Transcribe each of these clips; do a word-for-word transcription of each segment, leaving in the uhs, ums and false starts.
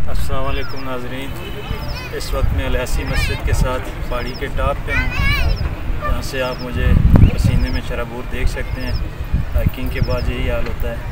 अस्सलाम वालेकुम नाज़रीन, इस वक्त मैं अलहसी मस्जिद के साथ पहाड़ी के टॉप पे हूँ। यहाँ से आप मुझे पसीने में शराबूर देख सकते हैं। हाइकिंग के बाद यही हाल होता है।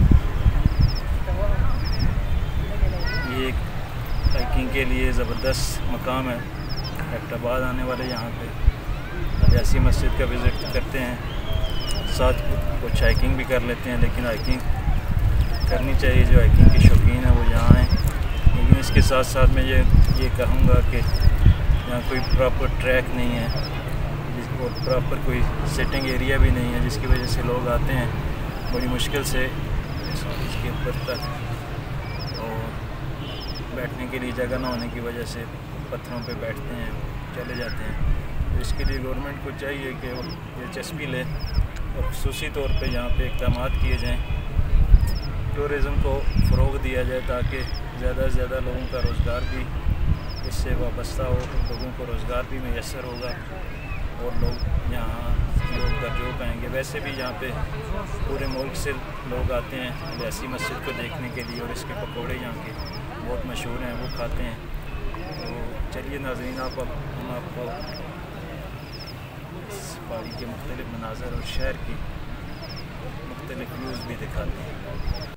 ये एक हाइकिंग के लिए ज़बरदस्त मकाम है। एबटाबाद आने वाले यहाँ पे अलहसी मस्जिद का विज़िट करते हैं, साथ कुछ हाइकिंग भी कर लेते हैं। लेकिन हाइकिंग करनी चाहिए, जो हाइकिंग के शौकीन हैं वो यहाँ आएँ। लेकिन इसके साथ साथ मैं ये ये कहूँगा कि यहाँ कोई प्रॉपर ट्रैक नहीं है, और प्रॉपर कोई सिटिंग एरिया भी नहीं है, जिसकी वजह से लोग आते हैं बड़ी मुश्किल से इसके ऊपर तक, और बैठने के लिए जगह ना होने की वजह से पत्थरों पे बैठते हैं, चले जाते हैं। तो इसके लिए गवर्नमेंट को चाहिए कि वो दिलचस्पी ले और ख़ुसूसी तौर पे यहाँ पे इक़दाम किए जाएँ, टूरिज़म को फ़रोग़ दिया जाए, ताकि ज़्यादा से ज़्यादा लोगों का रोज़गार भी इससे वाबस्ता हो, लोगों को रोज़गार भी मैसर होगा और लोग यहाँ लोग दर्जों पाएंगे। वैसे भी यहाँ पे पूरे मुल्क से लोग आते हैं अलहसी मस्जिद को देखने के लिए, और इसके पकौड़े यहाँ के बहुत मशहूर हैं, वो खाते हैं। तो चलिए नाज़रीन, आप हम आपको इस पहाड़ी के मुख्तलिफ़ मनाज़र और शहर की मुख्तलिफ़ व्यूज़ भी दिखाते हैं।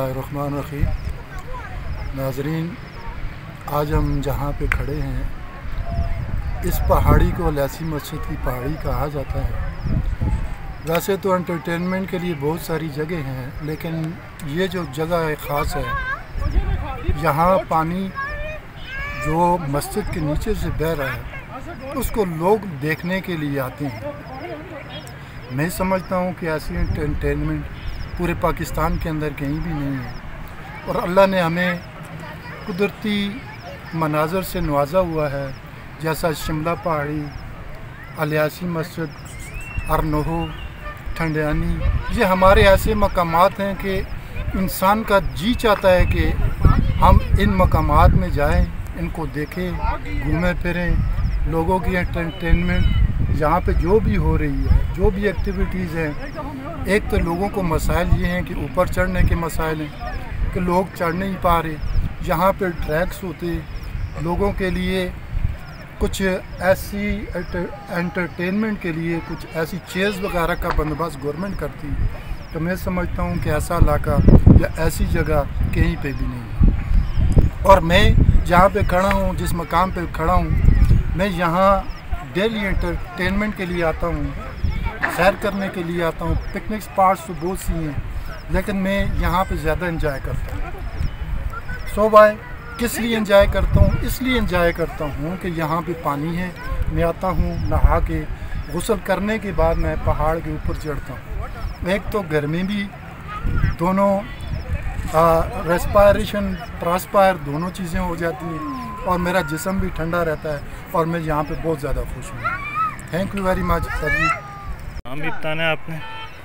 बिस्मिल्लाहिर्रहमानिर्रहीम। नाज़रीन, आज हम जहाँ पे खड़े हैं इस पहाड़ी को अलियासी मस्जिद की पहाड़ी कहा जाता है। वैसे तो एंटरटेनमेंट के लिए बहुत सारी जगह हैं, लेकिन ये जो जगह है ख़ास है। यहाँ पानी जो मस्जिद के नीचे से बह रहा है उसको लोग देखने के लिए आते हैं। मैं समझता हूँ कि ऐसी एंटरटेनमेंट पूरे पाकिस्तान के अंदर कहीं भी नहीं है, और अल्लाह ने हमें कुदरती मनाज़र से नवाजा हुआ है, जैसा शिमला पहाड़ी, अलियासी मस्जिद, अरनोहो, ठंडियानी। ये हमारे ऐसे मकामात हैं कि इंसान का जी चाहता है कि हम इन मकामात में जाएं, इनको देखें, घूमें फिरें। लोगों की एंटरटेनमेंट यहाँ पे जो भी हो रही है, जो भी एक्टिविटीज़ हैं, एक तो लोगों को मसाइल ये हैं कि ऊपर चढ़ने के मसाइल हैं कि लोग चढ़ नहीं पा रहे। यहाँ पे ट्रैक्स होते, लोगों के लिए कुछ ऐसी एंटरटेनमेंट के लिए कुछ ऐसी चेयर्स वगैरह का बंदोबस्त गवर्नमेंट करती, तो मैं समझता हूँ कि ऐसा इलाका या ऐसी जगह कहीं पे भी नहीं है। और मैं जहाँ पे खड़ा हूँ, जिस मकाम पे खड़ा हूँ, मैं यहाँ डेली एंटरटेनमेंट के लिए आता हूँ, सैर करने के लिए आता हूँ। पिकनिक स्पॉट्स तो बहुत सी हैं, लेकिन मैं यहाँ पे ज़्यादा एंजॉय करता हूँ। सो भाई, किस लिए एंजॉय करता हूँ? इसलिए एंजॉय करता हूँ कि यहाँ पे पानी है। मैं आता हूँ, नहा के गुस्ल करने के बाद मैं पहाड़ के ऊपर चढ़ता हूँ। एक तो गर्मी भी, दोनों रेस्पायरेशन ट्रांसपायर दोनों चीज़ें हो जाती हैं, और मेरा जिस्म भी ठंडा रहता है, और मैं यहाँ पे बहुत ज़्यादा खुश हूँ। Thank you very much sir जी। नाम भी बताना है आपने?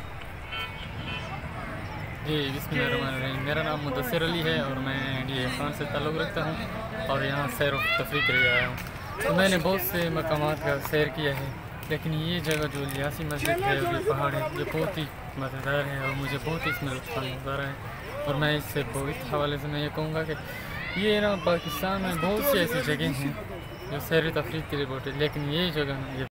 जी बिस्मिल्लाहिर्रहमानिर्रहीम। मेरा नाम मुदस्सिर अली है और मैं डी खान से ताल्लुक़ रखता हूँ और यहाँ सैर व तफरीह के लिए आया हूँ। तो मैंने बहुत से मकामात का सैर किया है, लेकिन ये जगह जो अलियासी मस्जिद है और ये पहाड़ है, ये बहुत ही मज़ेदार है और मुझे बहुत ही इसमें लुत्फ़ आ रहा है। और मैं इससे बहुत हवाले से मैं ये कहूँगा कि ये ना पाकिस्तान में बहुत सी ऐसी जगह हैं जो सैर तफरीह के लिए बहुत है, लेकिन ये जगह ये